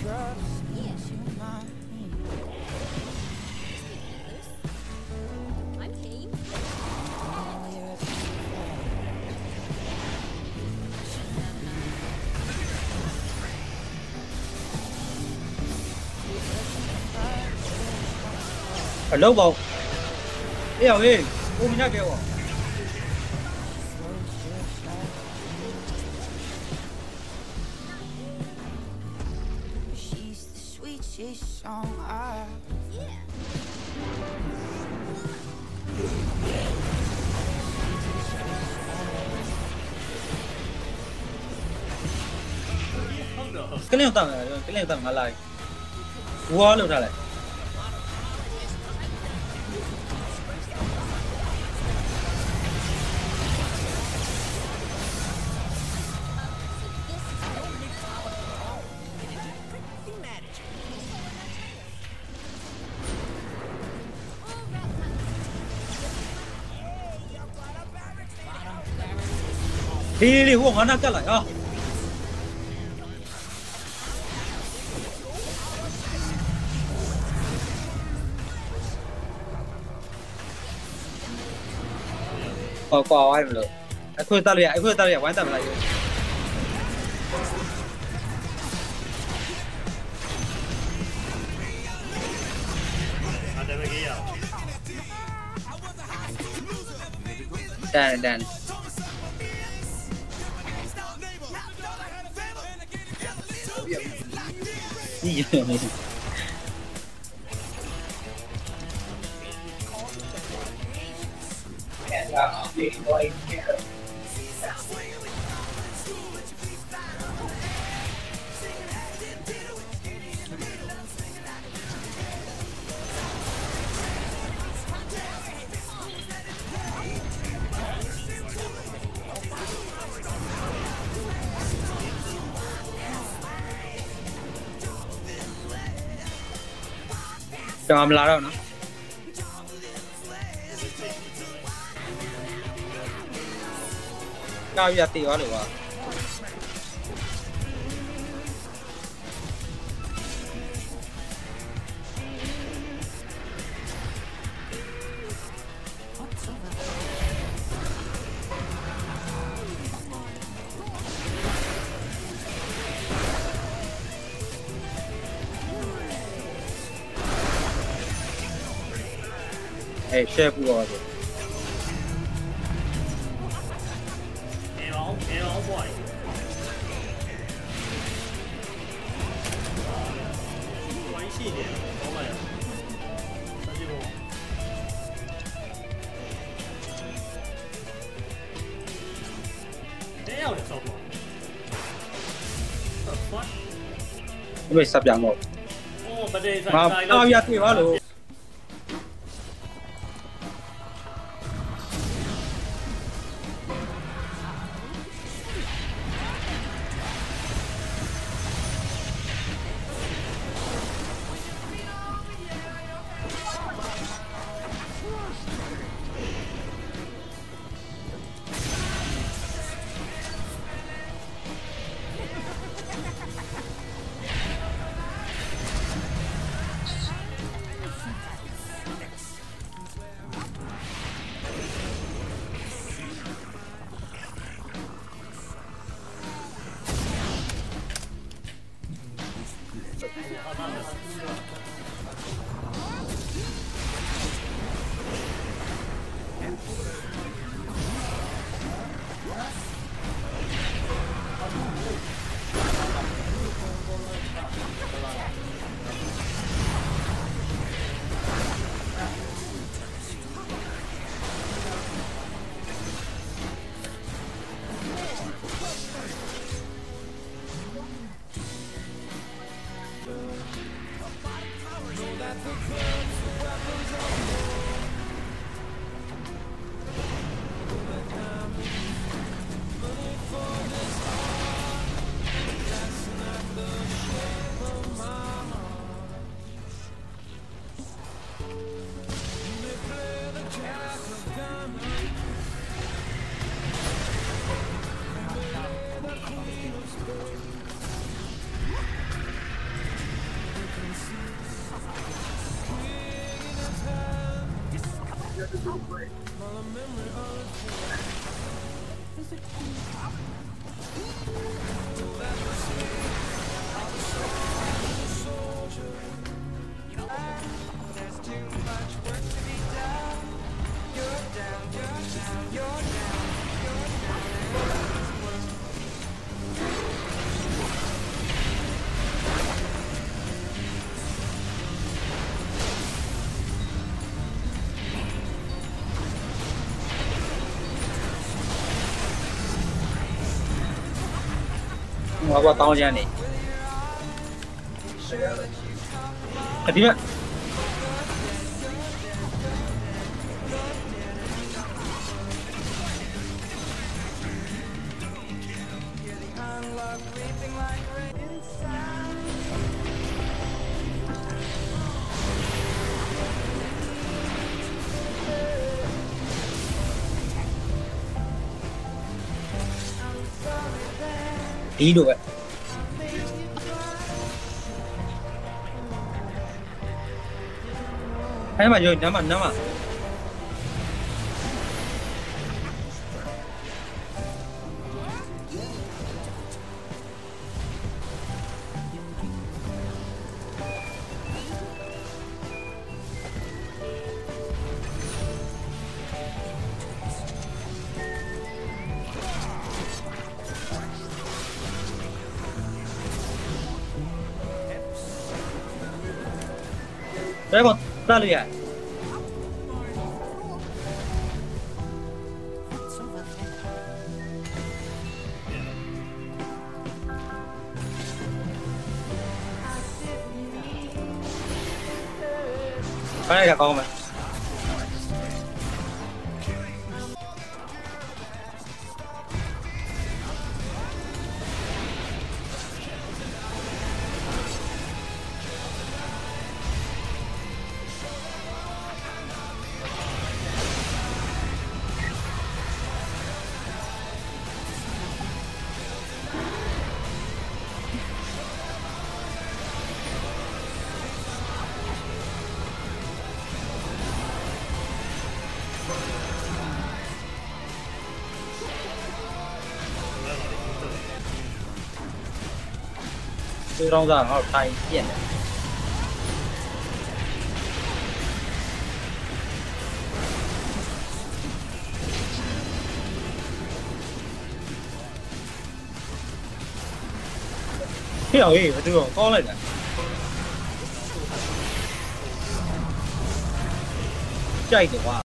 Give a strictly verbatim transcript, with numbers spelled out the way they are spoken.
I'm keen. Ở lâu vào. Yêu đi, ôm nhá kêu. Cái này tầng này, cái này tầng là lại. Quá lâu ra lại. Đi đi huống nó cắt lại à. Ờ qua ai rồi. Anh khuyên ta liền, anh khuyên ta liền quán tầm lại. Đàn đàn. Gì vậy? Cho ông la đâu nữa. Cao giá tỷ quá được à. Ê, chef của rồi. Kéo, kéo boy. Quái xì điểm, có mày à? Sao chứ bộ? Đéo được sao bộ? What the fuck? Bây sắp dạng một. Ồ, bà đây Mà cao giá tỷ quá luôn. 我把刀剑里，啊对面，第一路呗。 哎呀妈，就两把两把，来个大绿眼。 翻一下高门，这张战好差一点点。这小鱼这个高了点，下一点哇。